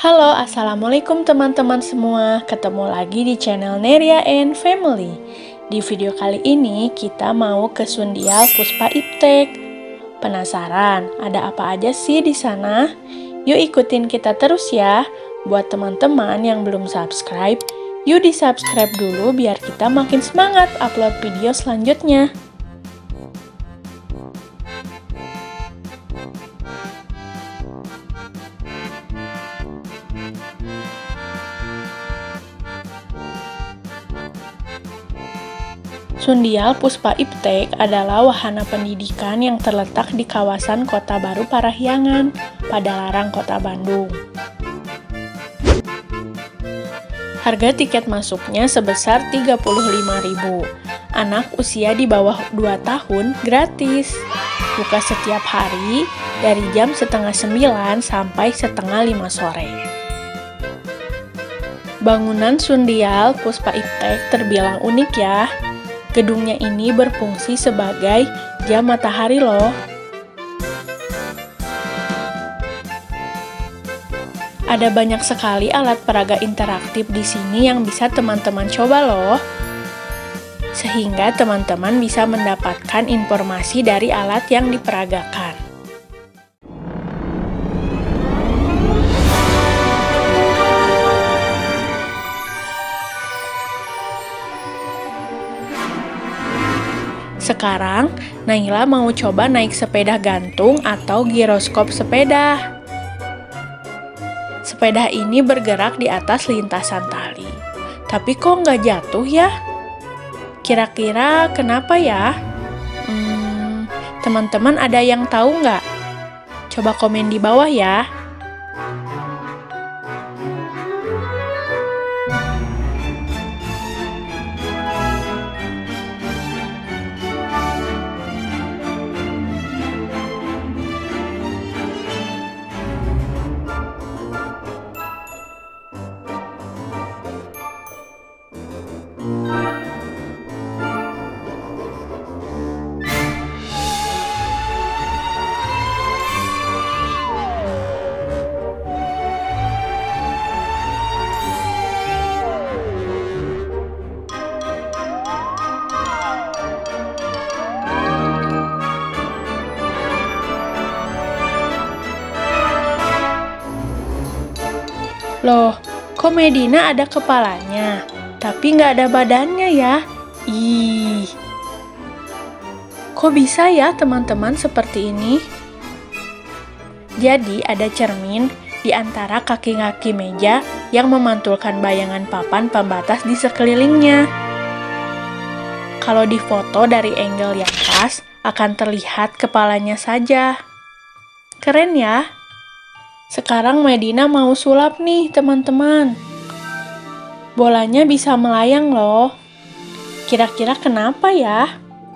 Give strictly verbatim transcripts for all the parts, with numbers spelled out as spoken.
Halo, assalamualaikum teman-teman semua. Ketemu lagi di channel Neria and Family. Di video kali ini kita mau ke Sundial Puspa Iptek. Penasaran ada apa aja sih di sana? Yuk ikutin kita terus ya. Buat teman-teman yang belum subscribe, yuk di subscribe dulu biar kita makin semangat upload video selanjutnya. Sundial Puspa Iptek adalah wahana pendidikan yang terletak di kawasan Kota Baru Parahyangan, Padalarang, Kota Bandung. Harga tiket masuknya sebesar tiga puluh lima ribu rupiah. Anak usia di bawah dua tahun gratis. Buka setiap hari dari jam setengah sembilan sampai setengah lima sore. Bangunan Sundial Puspa Iptek terbilang unik ya. Gedungnya ini berfungsi sebagai jam matahari loh. Ada banyak sekali alat peraga interaktif di sini yang bisa teman-teman coba loh. Sehingga teman-teman bisa mendapatkan informasi dari alat yang diperagakan. Sekarang, Naila mau coba naik sepeda gantung atau giroskop sepeda. Sepeda ini bergerak di atas lintasan tali. Tapi kok nggak jatuh ya? Kira-kira kenapa ya? Hmm, teman-teman ada yang tahu nggak? Coba komen di bawah ya. Loh, kok Medina ada kepalanya, tapi nggak ada badannya ya? Ih, kok bisa ya teman-teman seperti ini? Jadi ada cermin di antara kaki-kaki meja yang memantulkan bayangan papan pembatas di sekelilingnya. Kalau difoto dari angle yang pas, akan terlihat kepalanya saja. Keren ya? Sekarang Medina mau sulap nih teman-teman. Bolanya bisa melayang loh. Kira-kira kenapa ya?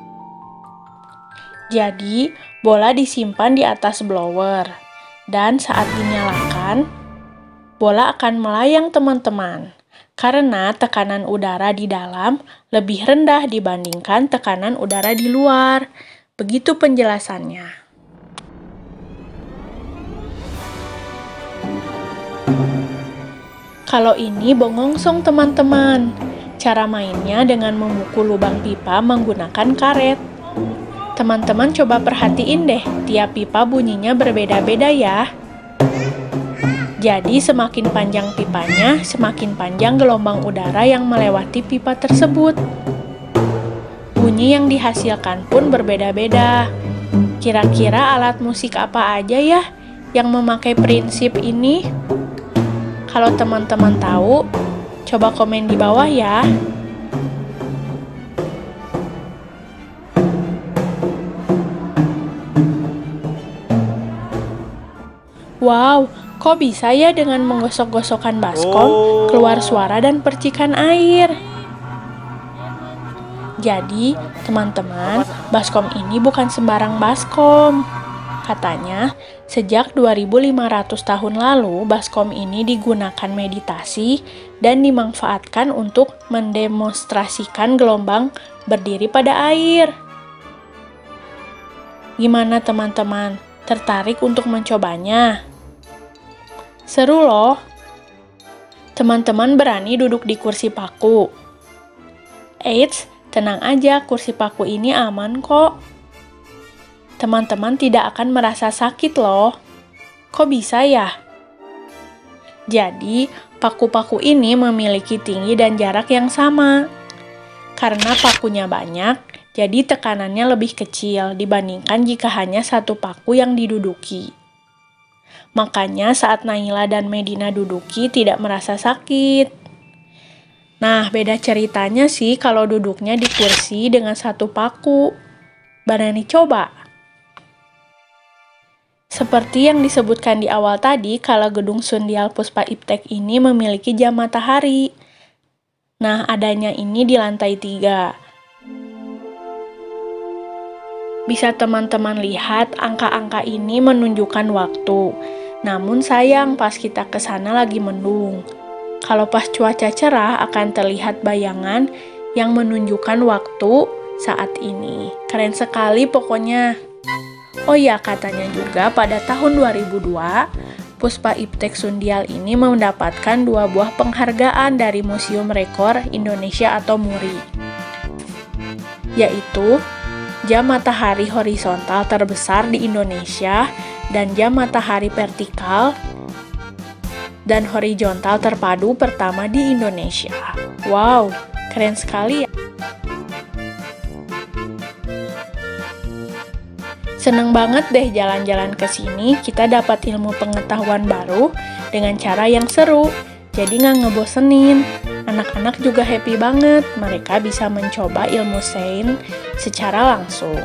Jadi, bola disimpan di atas blower. Dan saat dinyalakan, bola akan melayang teman-teman. Karena tekanan udara di dalam lebih rendah dibandingkan tekanan udara di luar. Begitu penjelasannya. Kalau ini bongongsong teman-teman. Cara mainnya dengan memukul lubang pipa menggunakan karet. Teman-teman coba perhatiin deh, tiap pipa bunyinya berbeda-beda ya. Jadi semakin panjang pipanya, semakin panjang gelombang udara yang melewati pipa tersebut. Bunyi yang dihasilkan pun berbeda-beda. Kira-kira alat musik apa aja ya yang memakai prinsip ini? Kalau teman-teman tahu, coba komen di bawah ya. Wow, kok bisa ya dengan menggosok-gosokkan baskom keluar suara dan percikan air? Jadi, teman-teman, baskom ini bukan sembarang baskom. Katanya, sejak dua ribu lima ratus tahun lalu, baskom ini digunakan meditasi dan dimanfaatkan untuk mendemonstrasikan gelombang berdiri pada air. Gimana teman-teman? Tertarik untuk mencobanya? Seru loh, Teman-teman berani duduk di kursi paku? Eits, tenang aja, kursi paku ini aman kok. Teman-teman tidak akan merasa sakit loh. Kok bisa ya? Jadi, paku-paku ini memiliki tinggi dan jarak yang sama. Karena pakunya banyak, jadi tekanannya lebih kecil dibandingkan jika hanya satu paku yang diduduki. Makanya saat Naila dan Medina duduki tidak merasa sakit. Nah, beda ceritanya sih kalau duduknya di kursi dengan satu paku. Berani coba? Seperti yang disebutkan di awal tadi, kalau gedung Sundial Puspa Iptek ini memiliki jam matahari. Nah, adanya ini di lantai tiga. Bisa teman-teman lihat, angka-angka ini menunjukkan waktu. Namun sayang, pas kita ke sana lagi mendung. Kalau pas cuaca cerah, akan terlihat bayangan yang menunjukkan waktu saat ini. Keren sekali pokoknya. Oh ya, katanya juga pada tahun dua ribu dua, Puspa Iptek Sundial ini mendapatkan dua buah penghargaan dari Museum Rekor Indonesia atau MURI, yaitu jam matahari horizontal terbesar di Indonesia dan jam matahari vertikal dan horizontal terpadu pertama di Indonesia. Wow, keren sekali ya. Seneng banget deh jalan-jalan ke sini, kita dapat ilmu pengetahuan baru dengan cara yang seru, jadi nggak ngebosenin. Anak-anak juga happy banget, mereka bisa mencoba ilmu sains secara langsung.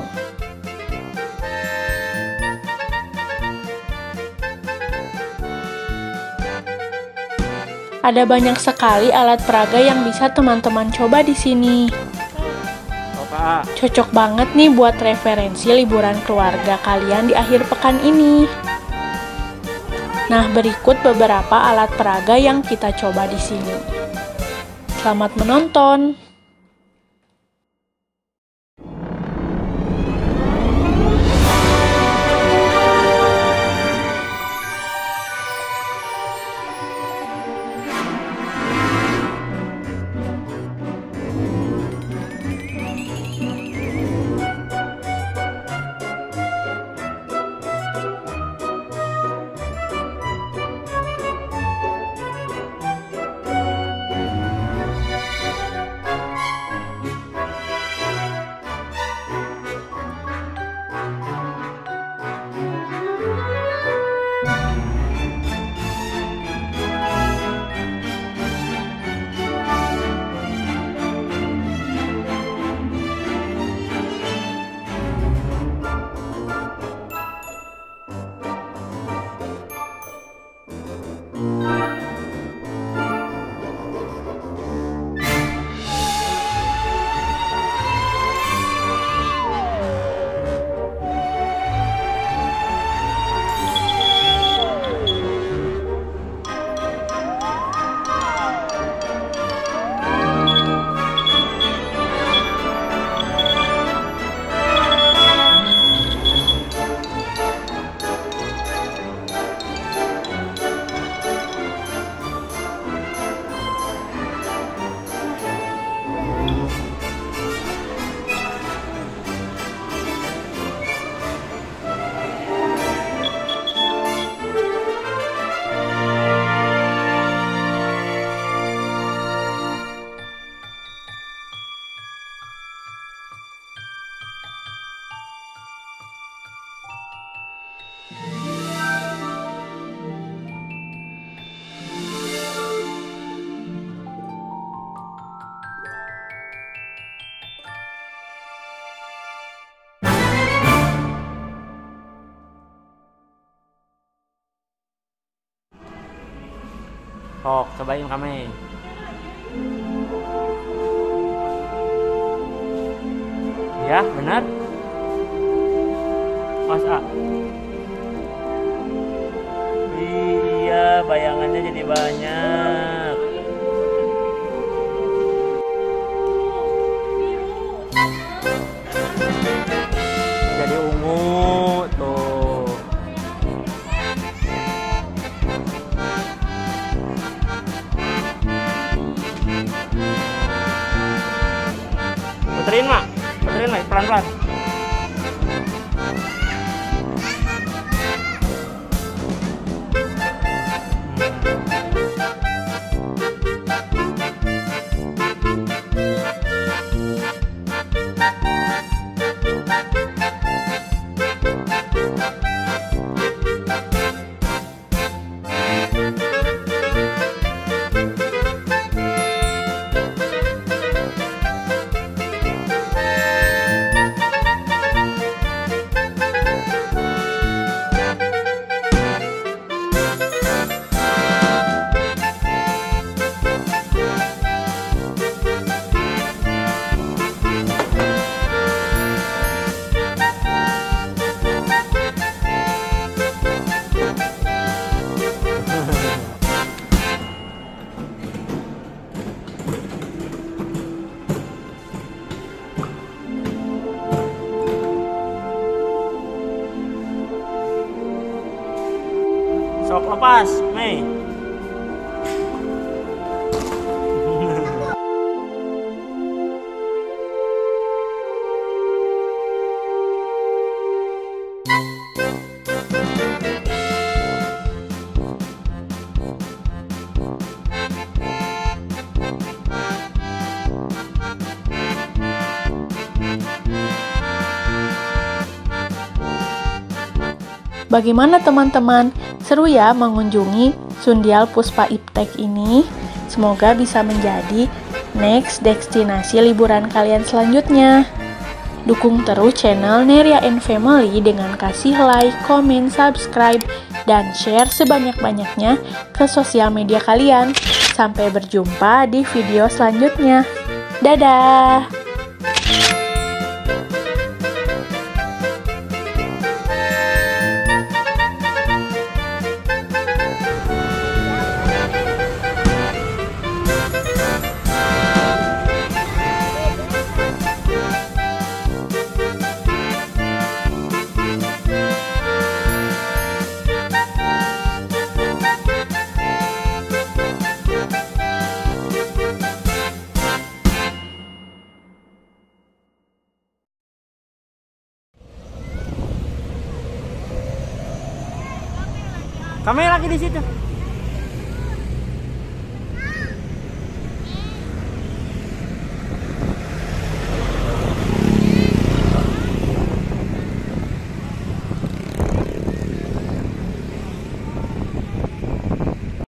Ada banyak sekali alat peraga yang bisa teman-teman coba di sini. Cocok banget nih buat referensi liburan keluarga kalian di akhir pekan ini. Nah, berikut beberapa alat peraga yang kita coba di sini. Selamat menonton! Sok, cobain kami. Ya, benar. Masa? Iya, bayangannya jadi banyak. Jadi ungu tuh. pelan-pelan. Sok lepas, Mei. Bagaimana teman-teman? Seru ya mengunjungi Sundial Puspa Iptek ini? Semoga bisa menjadi next destinasi liburan kalian selanjutnya. Dukung terus channel Neria and Family dengan kasih like, komen, subscribe, dan share sebanyak-banyaknya ke sosial media kalian. Sampai berjumpa di video selanjutnya. Dadah! Kami lagi di situ.